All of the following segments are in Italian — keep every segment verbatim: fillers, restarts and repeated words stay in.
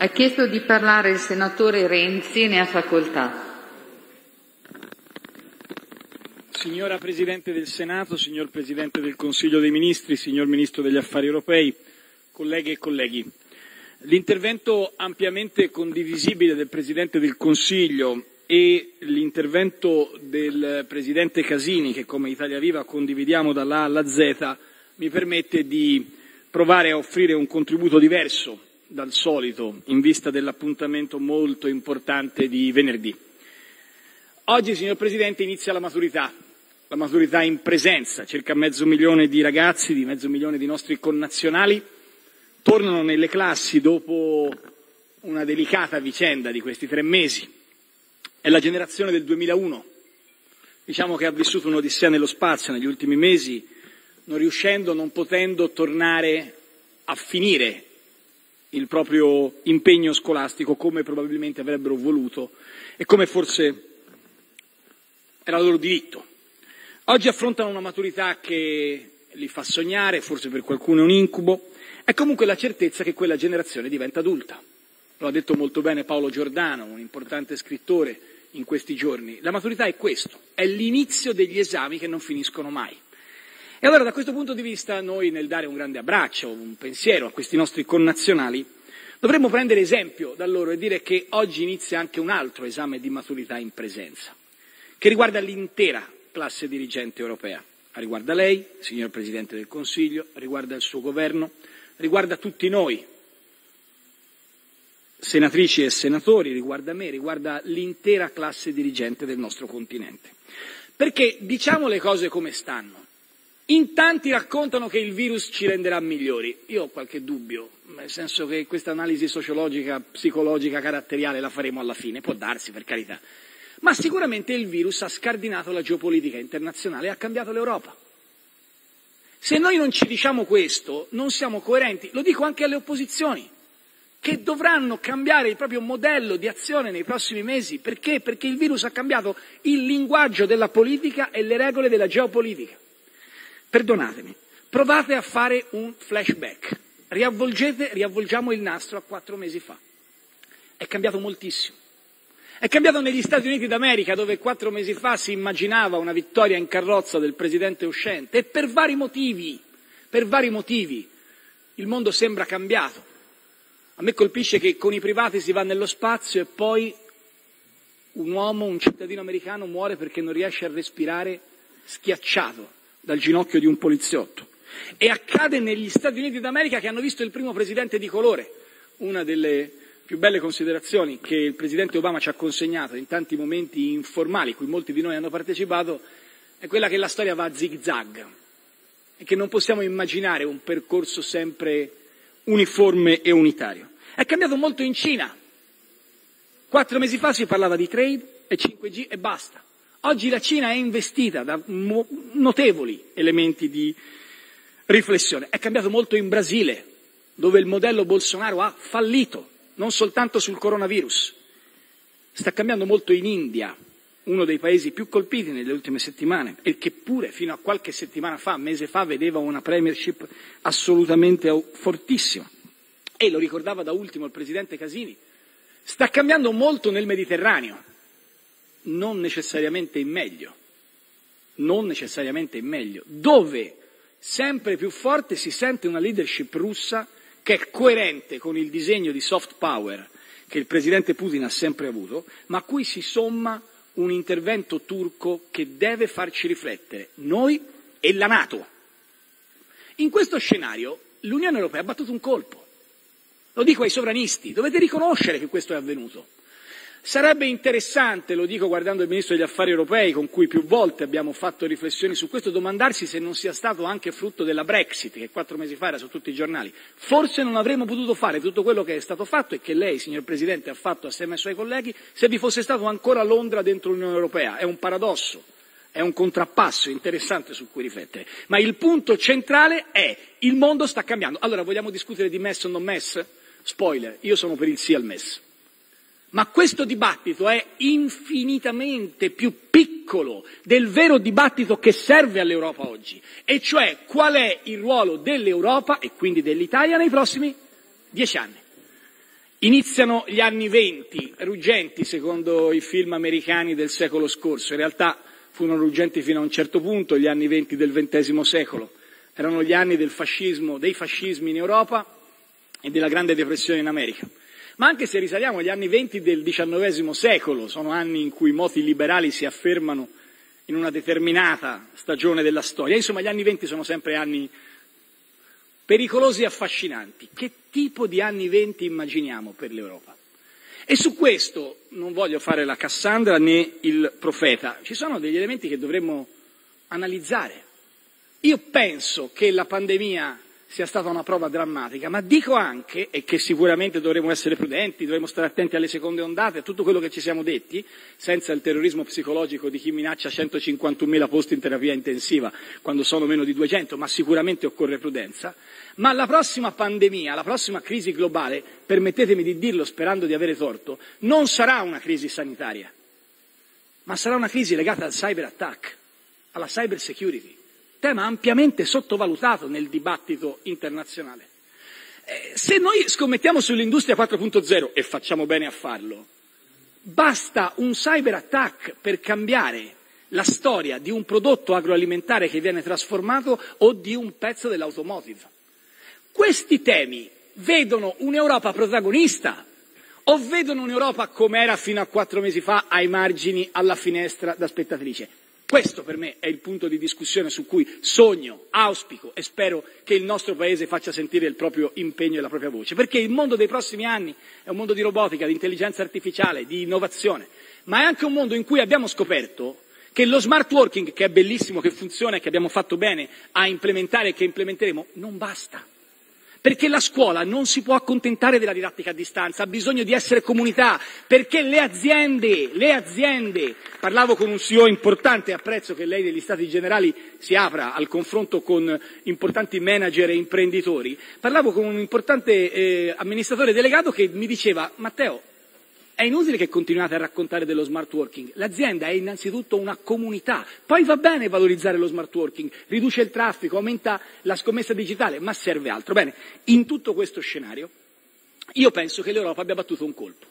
Ha chiesto di parlare il senatore Renzi, ne ha facoltà. Signora Presidente del Senato, signor Presidente del Consiglio dei Ministri, signor Ministro degli Affari Europei, colleghe e colleghi. L'intervento ampiamente condivisibile del Presidente del Consiglio e l'intervento del Presidente Casini, che come Italia Viva condividiamo dalla A alla Z, mi permette di provare a offrire un contributo diverso dal solito in vista dell'appuntamento molto importante di venerdì. Oggi, signor Presidente, inizia la maturità, la maturità in presenza. Circa mezzo milione di ragazzi, di mezzo milione di nostri connazionali tornano nelle classi dopo una delicata vicenda di questi tre mesi. È la generazione del duemilauno, diciamo che ha vissuto un'odissea nello spazio negli ultimi mesi, non riuscendo, non potendo tornare a finire il proprio impegno scolastico come probabilmente avrebbero voluto e come forse era loro diritto. Oggi affrontano una maturità che li fa sognare, forse per qualcuno è un incubo, è comunque la certezza che quella generazione diventa adulta. Lo ha detto molto bene Paolo Giordano, un importante scrittore in questi giorni. La maturità è questo, è l'inizio degli esami che non finiscono mai. E allora da questo punto di vista noi, nel dare un grande abbraccio, un pensiero a questi nostri connazionali, dovremmo prendere esempio da loro e dire che oggi inizia anche un altro esame di maturità in presenza, che riguarda l'intera classe dirigente europea. Riguarda lei, signor Presidente del Consiglio, riguarda il suo governo, riguarda tutti noi, senatrici e senatori, riguarda me, riguarda l'intera classe dirigente del nostro continente. Perché diciamo le cose come stanno. In tanti raccontano che il virus ci renderà migliori. Io ho qualche dubbio, nel senso che questa analisi sociologica, psicologica, caratteriale la faremo alla fine, può darsi, per carità. Ma sicuramente il virus ha scardinato la geopolitica internazionale e ha cambiato l'Europa. Se noi non ci diciamo questo, non siamo coerenti, lo dico anche alle opposizioni, che dovranno cambiare il proprio modello di azione nei prossimi mesi. Perché? Perché il virus ha cambiato il linguaggio della politica e le regole della geopolitica. Perdonatemi, provate a fare un flashback, riavvolgete, riavvolgiamo il nastro a quattro mesi fa. È cambiato moltissimo. È cambiato negli Stati Uniti d'America, dove quattro mesi fa si immaginava una vittoria in carrozza del presidente uscente, e per vari motivi, per vari motivi, il mondo sembra cambiato. A me colpisce che con i privati si va nello spazio e poi un uomo, un cittadino americano, muore perché non riesce a respirare schiacciato dal ginocchio di un poliziotto. E accade negli Stati Uniti d'America, che hanno visto il primo presidente di colore. Una delle più belle considerazioni che il presidente Obama ci ha consegnato in tanti momenti informali, cui molti di noi hanno partecipato, è quella che la storia va a zig-zag e che non possiamo immaginare un percorso sempre uniforme e unitario. È cambiato molto in Cina. Quattro mesi fa si parlava di trade e cinque G e basta. Oggi la Cina è investita da notevoli elementi di riflessione. È cambiato molto in Brasile, dove il modello Bolsonaro ha fallito, non soltanto sul coronavirus. Sta cambiando molto in India, uno dei paesi più colpiti nelle ultime settimane, e che pure fino a qualche settimana fa, mese fa, vedeva una premiership assolutamente fortissima. E lo ricordava da ultimo il presidente Casini. Sta cambiando molto nel Mediterraneo. Non necessariamente in meglio, non necessariamente in meglio, dove sempre più forte si sente una leadership russa che è coerente con il disegno di soft power che il presidente Putin ha sempre avuto, ma a cui si somma un intervento turco che deve farci riflettere, noi e la NATO. In questo scenario l'Unione Europea ha battuto un colpo, lo dico ai sovranisti, dovete riconoscere che questo è avvenuto. Sarebbe interessante, lo dico guardando il Ministro degli Affari Europei, con cui più volte abbiamo fatto riflessioni su questo, domandarsi se non sia stato anche frutto della Brexit, che quattro mesi fa era su tutti i giornali. Forse non avremmo potuto fare tutto quello che è stato fatto e che lei, signor Presidente, ha fatto assieme ai suoi colleghi, se vi fosse stato ancora Londra dentro l'Unione Europea. È un paradosso, è un contrappasso interessante su cui riflettere. Ma il punto centrale è: il mondo sta cambiando. Allora, vogliamo discutere di MES o non MES? Spoiler, io sono per il sì al MES. Ma questo dibattito è infinitamente più piccolo del vero dibattito che serve all'Europa oggi, e cioè qual è il ruolo dell'Europa e quindi dell'Italia nei prossimi dieci anni. Iniziano gli anni venti, ruggenti secondo i film americani del secolo scorso, in realtà furono ruggenti fino a un certo punto, gli anni venti del ventesimo secolo, erano gli anni del fascismo, dei fascismi in Europa e della Grande Depressione in America. Ma anche se risaliamo agli anni venti del diciannovesimo secolo, sono anni in cui i moti liberali si affermano in una determinata stagione della storia, insomma gli anni venti sono sempre anni pericolosi e affascinanti. Che tipo di anni venti immaginiamo per l'Europa? E su questo non voglio fare la Cassandra né il profeta, ci sono degli elementi che dovremmo analizzare. Io penso che la pandemia sia stata una prova drammatica, ma dico anche, e che sicuramente dovremo essere prudenti, dovremo stare attenti alle seconde ondate, a tutto quello che ci siamo detti, senza il terrorismo psicologico di chi minaccia centocinquantunomila posti in terapia intensiva quando sono meno di duecento, ma sicuramente occorre prudenza. Ma la prossima pandemia, la prossima crisi globale, permettetemi di dirlo sperando di avere torto, non sarà una crisi sanitaria, ma sarà una crisi legata al cyber attack, alla cyber security, tema ampiamente sottovalutato nel dibattito internazionale. Eh, se noi scommettiamo sull'industria quattro punto zero, e facciamo bene a farlo, basta un cyber attack per cambiare la storia di un prodotto agroalimentare che viene trasformato o di un pezzo dell'automotive. Questi temi vedono un'Europa protagonista o vedono un'Europa come era fino a quattro mesi fa ai margini, alla finestra da spettatrice? Questo per me è il punto di discussione su cui sogno, auspico e spero che il nostro Paese faccia sentire il proprio impegno e la propria voce, perché il mondo dei prossimi anni è un mondo di robotica, di intelligenza artificiale, di innovazione, ma è anche un mondo in cui abbiamo scoperto che lo smart working, che è bellissimo, che funziona e che abbiamo fatto bene a implementare e che implementeremo, non basta. Perché la scuola non si può accontentare della didattica a distanza, ha bisogno di essere comunità, perché le aziende, le aziende, parlavo con un C E O importante, apprezzo che lei negli Stati Generali si apra al confronto con importanti manager e imprenditori, parlavo con un importante eh, amministratore delegato che mi diceva: Matteo, è inutile che continuate a raccontare dello smart working, l'azienda è innanzitutto una comunità, poi va bene valorizzare lo smart working, riduce il traffico, aumenta la scommessa digitale, ma serve altro. Bene, in tutto questo scenario io penso che l'Europa abbia battuto un colpo.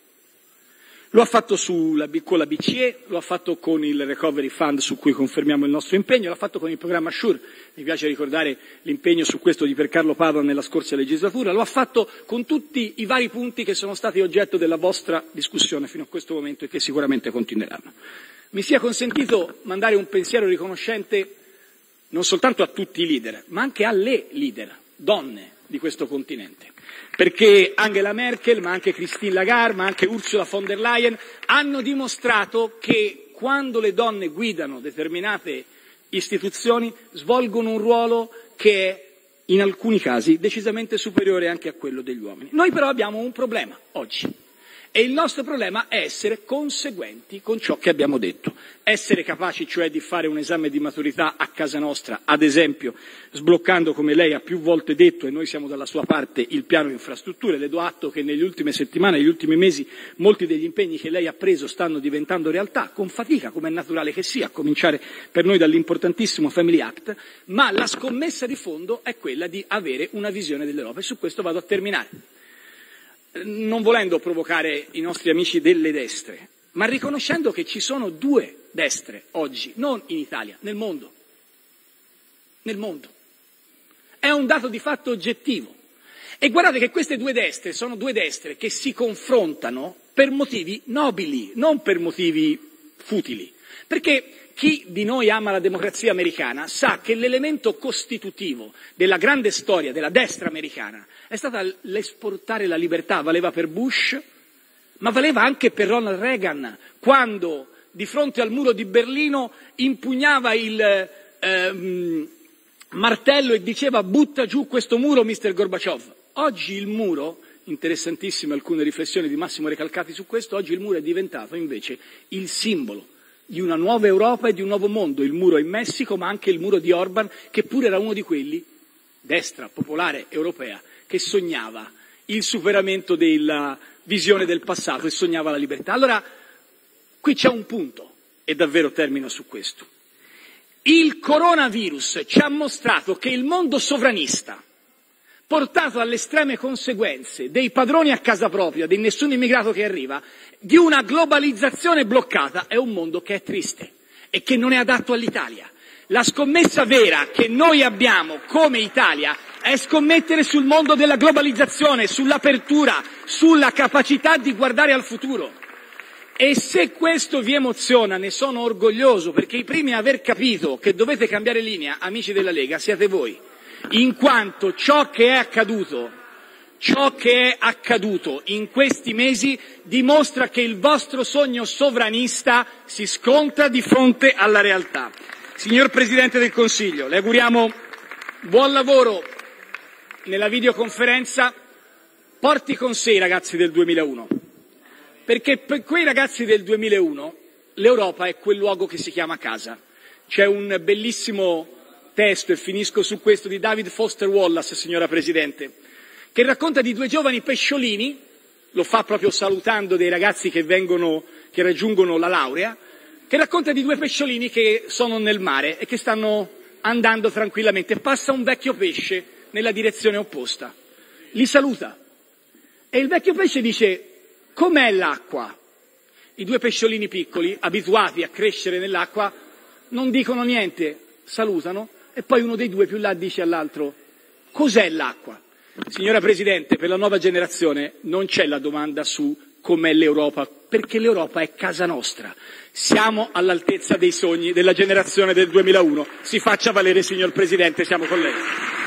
Lo ha fatto sulla, con la B C E, lo ha fatto con il Recovery Fund su cui confermiamo il nostro impegno, l'ha fatto con il programma SURE, mi piace ricordare l'impegno su questo di Piercarlo Padoan nella scorsa legislatura, lo ha fatto con tutti i vari punti che sono stati oggetto della vostra discussione fino a questo momento e che sicuramente continueranno. Mi sia consentito mandare un pensiero riconoscente non soltanto a tutti i leader, ma anche alle leader, donne di questo continente. Perché Angela Merkel, ma anche Christine Lagarde, ma anche Ursula von der Leyen hanno dimostrato che quando le donne guidano determinate istituzioni svolgono un ruolo che è in alcuni casi decisamente superiore anche a quello degli uomini. Noi però abbiamo un problema oggi e il nostro problema è essere conseguenti con ciò che abbiamo detto, essere capaci cioè di fare un esame di maturità a casa nostra, ad esempio sbloccando, come lei ha più volte detto e noi siamo dalla sua parte, il piano infrastrutture. Le do atto che nelle ultime settimane, negli ultimi mesi, molti degli impegni che lei ha preso stanno diventando realtà, con fatica, come è naturale che sia, a cominciare per noi dall'importantissimo Family Act, ma la scommessa di fondo è quella di avere una visione dell'Europa e su questo vado a terminare. Non volendo provocare i nostri amici delle destre, ma riconoscendo che ci sono due destre oggi, non in Italia, nel mondo. Nel mondo. È un dato di fatto oggettivo. E guardate che queste due destre sono due destre che si confrontano per motivi nobili, non per motivi futili. Perché chi di noi ama la democrazia americana sa che l'elemento costitutivo della grande storia della destra americana è stata l'esportare la libertà, valeva per Bush, ma valeva anche per Ronald Reagan, quando di fronte al muro di Berlino impugnava il ehm, martello e diceva: butta giù questo muro, mister Gorbaciov. Oggi il muro, interessantissime alcune riflessioni di Massimo Recalcati su questo, oggi il muro è diventato invece il simbolo di una nuova Europa e di un nuovo mondo, il muro in Messico, ma anche il muro di Orban, che pure era uno di quelli, destra popolare europea, che sognava il superamento della visione del passato e sognava la libertà. Allora, qui c'è un punto, e davvero termino su questo. Il coronavirus ci ha mostrato che il mondo sovranista portato alle estreme conseguenze dei padroni a casa propria, di nessun immigrato che arriva, di una globalizzazione bloccata, è un mondo che è triste e che non è adatto all'Italia. La scommessa vera che noi abbiamo come Italia è scommettere sul mondo della globalizzazione, sull'apertura, sulla capacità di guardare al futuro. E se questo vi emoziona, ne sono orgoglioso, perché i primi a aver capito che dovete cambiare linea, amici della Lega, siete voi. In quanto ciò che è accaduto, ciò che è accaduto in questi mesi dimostra che il vostro sogno sovranista si scontra di fronte alla realtà. Signor Presidente del Consiglio, le auguriamo buon lavoro nella videoconferenza, porti con sé i ragazzi del duemilauno, perché per quei ragazzi del duemilauno l'Europa è quel luogo che si chiama casa. C'è un bellissimo testo, e finisco su questo, di David Foster Wallace, signora Presidente, che racconta di due giovani pesciolini, lo fa proprio salutando dei ragazzi che vengono, che raggiungono la laurea, che racconta di due pesciolini che sono nel mare e che stanno andando tranquillamente. Passa un vecchio pesce nella direzione opposta, li saluta e il vecchio pesce dice: com'è l'acqua? I due pesciolini piccoli, abituati a crescere nell'acqua, non dicono niente, salutano. E poi uno dei due più là dice all'altro: cos'è l'acqua? Signora Presidente, per la nuova generazione non c'è la domanda su com'è l'Europa, perché l'Europa è casa nostra. Siamo all'altezza dei sogni della generazione del duemilauno. Si faccia valere, signor Presidente, siamo con lei.